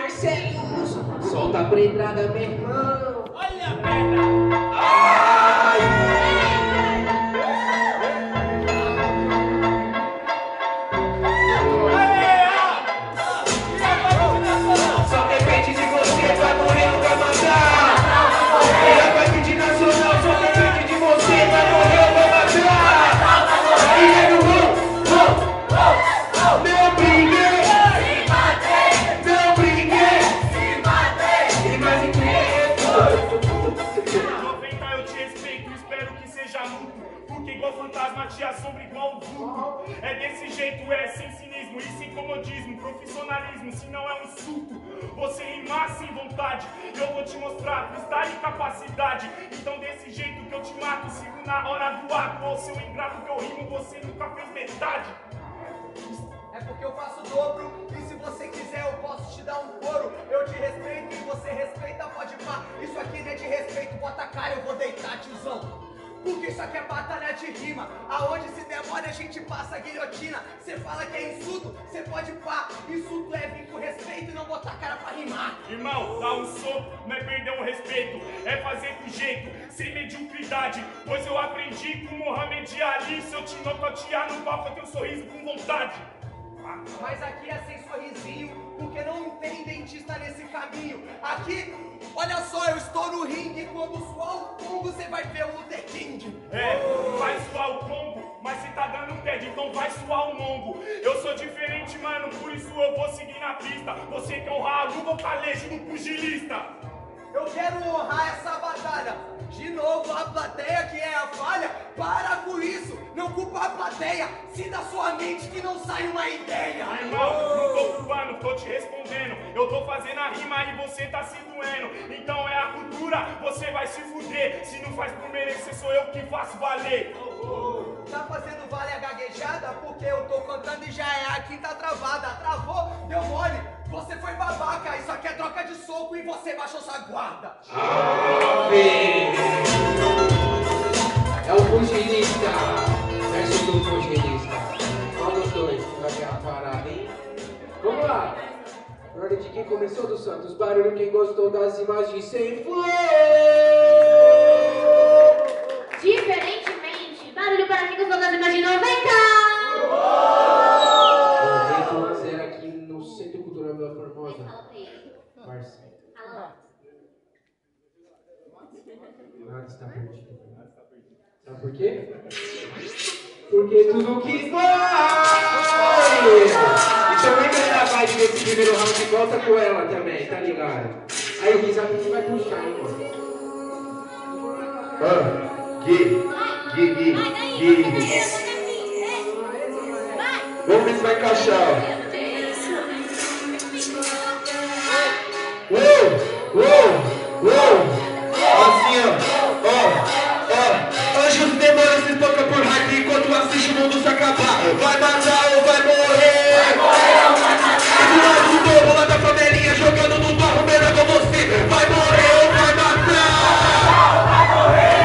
Marcelinho, solta a pedrada, meu irmão. Olha a pedra. Só depende de você, vai morrer ou vai matar. Ela vai pedir nacional, só depende de você, vai morrer ou vai matar. E nego, não briguei, não briguei, e mais incrível. 90 eu te respeito, espero que seja mútuo. Porque igual fantasma te assombra igual um vulto. É desse jeito, é sem cinismo e sem comodismo. Profissionalismo, se não é um insulto. Você rimar sem vontade, eu vou te mostrar freestyle e capacidade. Então desse jeito que eu te mato, sigo na hora do ato. Ou seu ingrato que eu rimo, você nunca fez metade. É porque eu faço o dobro, e se você quiser eu posso te dar um couro. Eu te respeito e você respeita, pode pá. Isso aqui não é de respeito, bota a cara, eu vou deitar, tiozão. Porque isso aqui é batalha de rima. Aonde se demora a gente passa a guilhotina. Cê fala que é insulto, cê pode pá. Insulto é vir com respeito e não botar a cara pra rimar. Irmão, dar um soco não é perder o respeito, é fazer com jeito, sem mediocridade. Pois eu aprendi com Mohamed Ali. Se eu te nocautear no palco, eu tenho um sorriso com vontade. Mas aqui é sem sorrisinho, porque não tem dentista nesse caminho. Aqui, olha só, eu estou no ringue. Quando suar o combo, você vai ver o Luther King. É, vai suar o combo, mas cê tá dando TED, então vai suar o mongo. Eu sou diferente, mano, por isso eu vou seguir na pista. Você quer honrar a luva ou calejo do pugilista? Eu quero honrar essa batalha. De novo, a plateia que é a falha. Para com isso, não culpa a plateia. Se da sua mente que não sai uma ideia. Irmão, não tô culpando, tô te respondendo. Eu tô fazendo a rima e você tá se doendo. Então é a cultura, você vai se fuder. Se não faz por merecer, sou eu que faço valer. Tá fazendo vale a gaguejada? Porque eu tô cantando e já é a quinta travada. Travou, deu mole, você foi babaca. Isso aqui é troca de soco e você baixou sua guarda. É o pugilista versus o pugilista. Qual dos dois vai ter a parada, hein? Vamos lá. Na ordem de quem começou do Santos. Barulho quem gostou das imagens sem flow. Diferentemente, barulho para quem gostou das imagens 90! 1 a 0 aqui no Centro Cultural Vila Formosa. Marcelo. Nada está perdido. Sabe por quê? Porque tudo que vai! Então entra na vibe desse primeiro round e volta com ela também, tá ligado? Aí o Risa vai puxar, hein, mano? Vamos ver se vai encaixar, ó. Uou! Assim, ó. Anjos e demônios se tocam por hype enquanto assiste o mundo se acabar. Vai matar ou vai morrer? Vai morrer ou vai matar? Do lado do povo lá da favelinha jogando no barro melhor com você. Vai morrer ou vai matar? Vai morrer!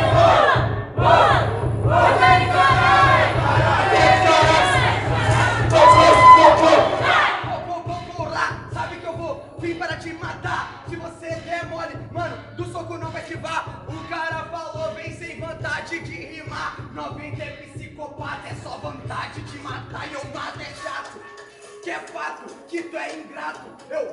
Sabe que eu vou vir para te matar. Se você der mole, mano, do soco não vai esquivar. O cara falou, vem sem vontade de rimar. 90 é psicopata, é só vontade de matar. E eu mato é chato, que é fato, que tu é ingrato.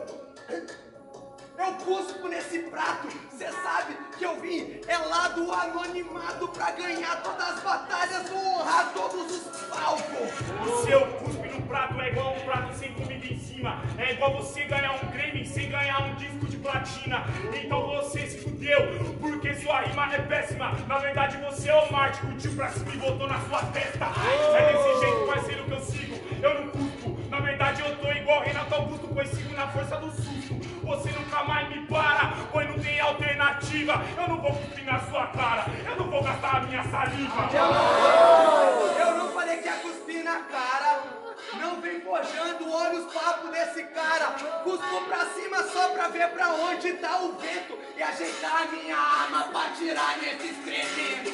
Eu cuspo nesse prato. Cê sabe que eu vim é lá do anonimato pra ganhar todas as batalhas, vou honrar todos os palcos. O seu cuspe no prato é igual um prato sem comida em cima. É igual você ganhar um Grammy sem ganhar um disco de platina. Então você se fudeu, porque sua rima é péssima. Na verdade você é o Marte, curtiu pra cima e botou na sua testa. É desse jeito, parceiro, que eu sigo. Eu não cuspo, na verdade eu tô igual Renato Augusto, pois sigo na força do susto. Você nunca mais me para, pois não tem alternativa. Eu não vou cuspir na sua cara, eu não vou gastar a minha saliva. Eu não falei que ia cuspir na cara. Não vem forjando, olha os papos desse cara. Cuspo pra cima só pra ver pra onde tá o vento e ajeitar a minha arma pra tirar nesse excremento.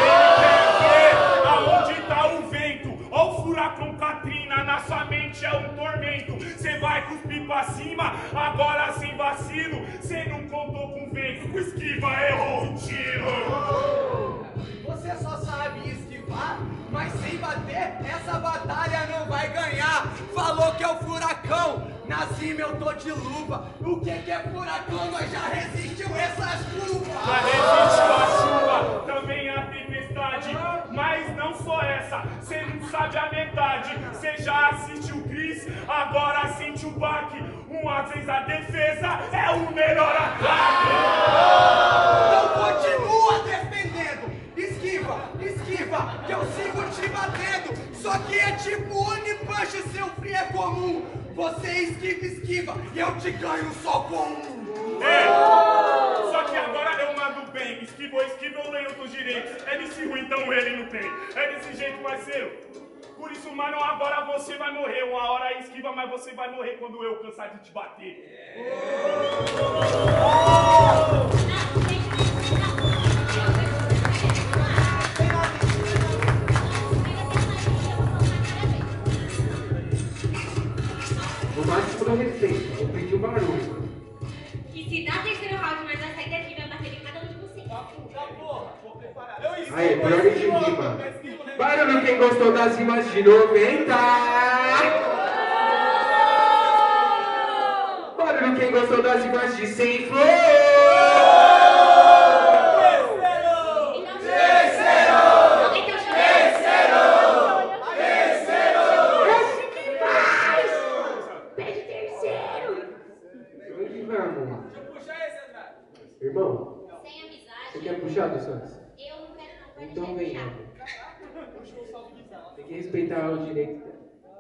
Aonde tá o vento? Ó o furacão Katrina, na sua mente é um tormento. Cê vai cuspir pra cima, agora sem vacilo. Cê não contou com vento, o esquiva errou o tiro. Você só sabe esquivar, mas sem bater, essa batalha não vai ganhar. Falou que é o furacão, na cima eu tô de luva. O que é furacão? Nós já resistiu essas chuvas. Já resistiu a chuva, também a tempestade. Mas não só essa, cê não sabe a metade. Cê já assistiu o Chris, agora sente o baque. Uma vez a defesa é o melhor ataque. Então continua defendendo. Esquiva, que eu sigo te batendo. Só que é tipo One Punch, seu free é comum. Você esquiva, e eu te ganho só com um. É, só que agora eu mando bem. Esquiva, eu leio outros direitos. É desse ruim, então ele não tem. É desse jeito, parceiro. Por isso, mano, agora você vai morrer. Uma hora esquiva, mas você vai morrer quando eu cansar de te bater. No máximo do respeito, eu pedi o barulho. E se dá terceiro round, mas vai sair daqui e vai bater em cada um de vocês. Aí, por ordem de rima. Barulho quem gostou das rimas de 90. Barulho quem gostou das rimas de 100 flor. Irmão, Sem amizade. você quer puxar, dos Santos? Eu não quero não, pode Então deixar vem, puxar. tem que respeitar o direito dela.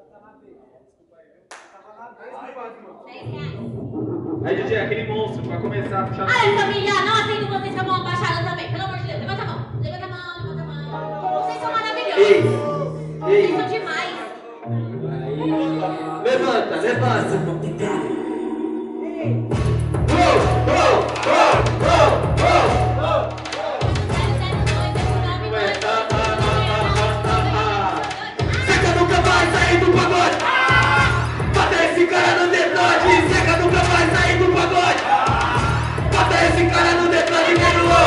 R$10. Aí, DJ, aquele monstro, pra começar a puxar. Ai, família, não aceito vocês com a mão abaixada também. Pelo amor de Deus, levanta a mão. Levanta a mão, levanta a mão. Vocês são maravilhosos. Vocês são demais. Levanta. Seca nunca vai sair do pagode. Bata esse cara no detroit. Seca nunca vai sair do pagode. Bata esse cara no detroit.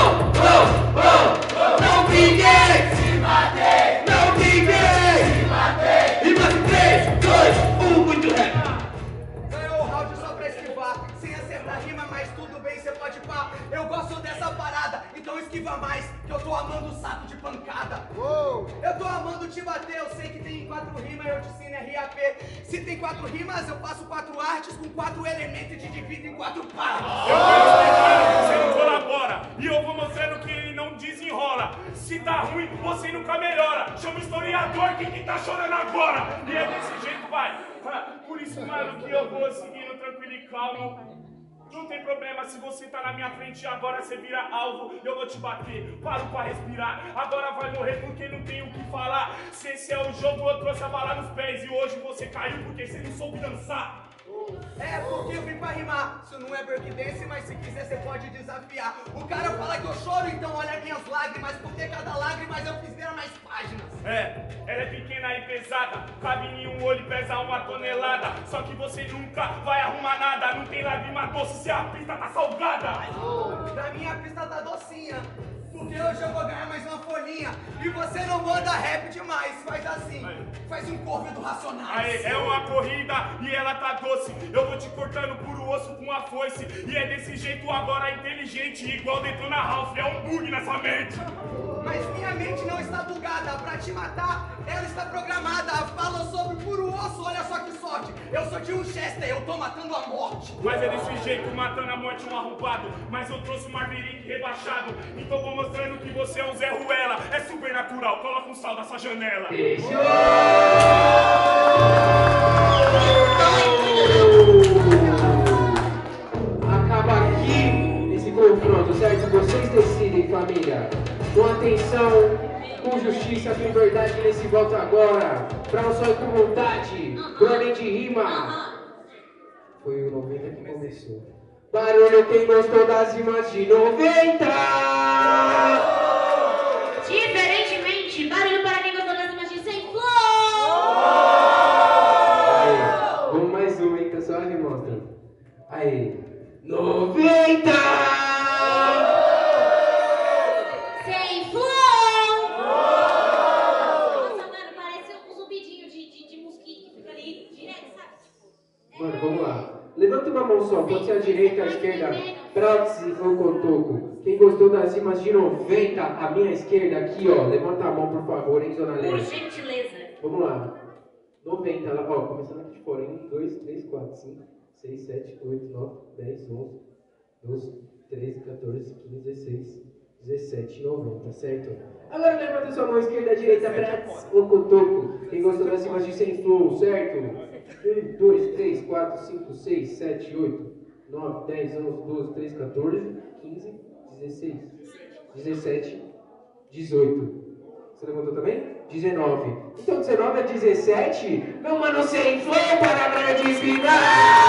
Não ninguém se matei. Não ninguém se matei. E mais 3, 2, 1, muito rap. Ganhou o round só pra esquivar. Sem acertar rima, mas tudo bem, cê pode pá. Eu gosto dessa parada, então esquiva mais. Que eu tô amando o saco de pancada. Eu tô amando te bater, eu sei que tem 4 rimas, eu te ensino RAP. Se tem 4 rimas, eu faço 4 artes com 4 elementos e te divido em 4 partes. Eu vou explicando que você não colabora. E eu vou mostrando que ele não desenrola. Se tá ruim, você nunca melhora. Chama o historiador, quem que tá chorando agora? E é desse jeito, vai. Por isso, mano, que eu vou seguindo tranquilo e calmo. Não tem problema se você tá na minha frente e agora você vira alvo, eu vou te bater, paro pra respirar, agora vai morrer porque não tem o que falar. Se esse é o jogo, eu trouxe a bala nos pés e hoje você caiu porque você não soube dançar. É porque eu vim pra rimar. Isso não é breakdance, mas se quiser você pode desafiar. O cara fala que eu choro, então olha minhas lágrimas. Porque cada lágrima eu fiz ver mais páginas. É, ela é pequena e pesada, cabe em um olho e pesa 1 tonelada. Só que você nunca vai arrumar nada, não tem lágrima doce se a pista tá salgada. Da minha pista tá docinha, porque hoje eu vou ganhar mais uma folhinha. E você não manda rap demais, faz assim, faz um corvo do Racionais. Aê, é uma corrida e ela tá doce. Eu vou te cortando por o osso com a foice. E é desse jeito agora inteligente, igual Detona Ralph, é um bug nessa mente. Mas minha mente não está bugada, pra te matar ela está programada. Falou sobre puro osso, olha só que sorte. Eu sou de Winchester, eu tô matando a morte. Mas é desse jeito, matando a morte um arrombado. Mas eu trouxe um Marverick rebaixado. Então vou mostrando que você é um Zé Ruela. É super natural, coloca um sal nessa janela. Acaba aqui esse confronto, certo? Vocês decidem, família. Com atenção, com justiça, com verdade nesse voto agora. Pra um só com vontade, por ordem de rima. Foi o 90 que começou. Barulho quem gostou das rimas de 90. Diferentemente, barulho para quem gostou das imagens sem flor. Vamos mais uma, hein? Tá só rimando. mostra. Aí. 90! Sem flow! Nossa, mano, parece um zumbidinho de mosquito que fica ali direto, sabe? Mano, vamos lá. Levanta uma mão só, pode ser a direita, a esquerda, prótese ou cotoco. Quem gostou das rimas de 90, a minha esquerda aqui, ó. Levanta a mão, por favor, hein, Zona Por Leste. gentileza. Vamos lá. 90, lá, ó, começando aqui de fora. 1, 2, 3, 4, 5, 6, 7, 8, 9, 10, 11, 12, 13, 14, 15, 16, 17, 90, certo? Agora levanta sua mão esquerda, direita, prótese ou cotoco. Quem gostou das rimas de sem flow, certo? 1, 2, 3, 4, 5, 6, 7, 8, 9, 10, 11, 12, 13, 14, 15, 16, 17, 18. Você levantou também? 19. Então 19 a 17, meu mano sem flow para a grande final!